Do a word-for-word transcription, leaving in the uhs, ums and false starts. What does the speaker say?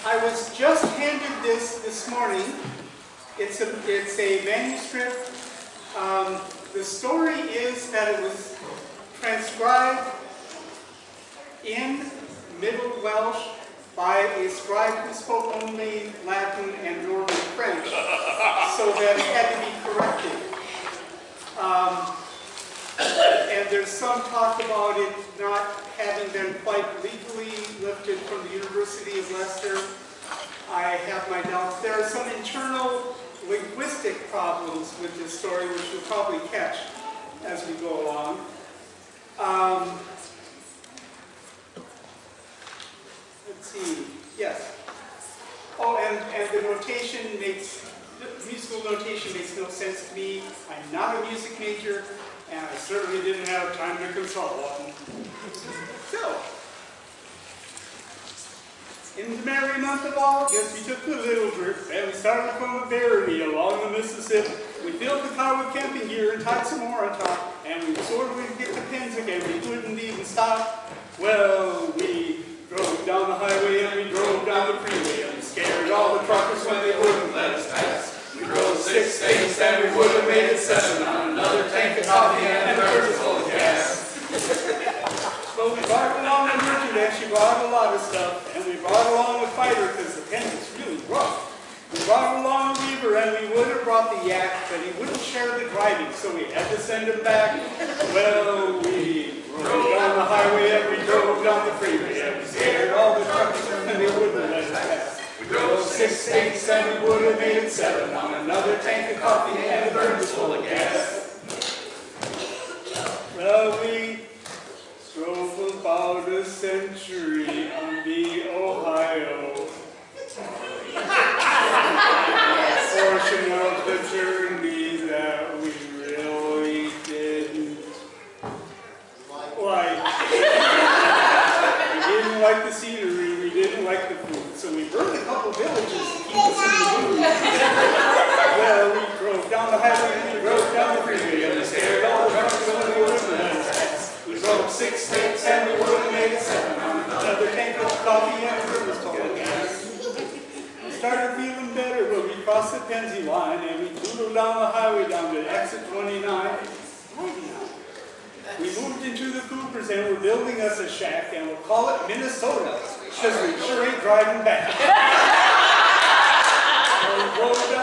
I was just handed this this morning. It's a, it's a manuscript. Um, the story is that it was transcribed in Middle Welsh by a scribe who spoke only Latin and Northern French, so that it had to be corrected. Um, and there's some talk about it not having been quite legally lifted from the University of Leicester. I have my doubts. There are some internal linguistic problems with this story, which we'll probably catch as we go along. Um, let's see. Yes. Oh, and, and the notation makes, the musical notation makes no sense to me. I'm not a music major, and I certainly didn't have time to consult one. So, in the merry month of August, we took the little group and we started from a barony along the Mississippi. We filled the car with camping gear and tied some more on top, and we sort of get the pins again. We couldn't even stop. Well, we drove down the highway and we drove down the freeway and we scared all the truckers when they wouldn't let us pass. We drove six states and we would have made it seven on another tank of coffee and a burger full of gas. So we brought along a merchandise, she brought a lot of stuff, and we brought along a fighter because the pen was really rough. We brought along a weaver and we would have brought the yak, but he wouldn't share the driving, so we had to send him back. Well, we drove down the highway and we drove down the freeway and we scared all the truckers and they wouldn't let us pass. We drove six states and we would have made it seven on another tank of coffee and a burner full of gas. Well, we drove about a century on the Ohio. Portion of the journey that we really didn't like. We didn't like the scenery, we didn't like the food, so we burned a couple villages to keep us in the mood. Well, we drove down the highway and we drove down the freeway and we scared all the truckers when we wouldn't let us pass. We drove six states and we would have made it seven on another tank of coffee and a river's full of gas. We started feeling better, but we crossed the Pennsy line and we doodled down the highway down to exit twenty-nine. We moved into the Coopers and we're building us a shack and we'll call it Minnesota, because we sure ain't driving back. So we drove down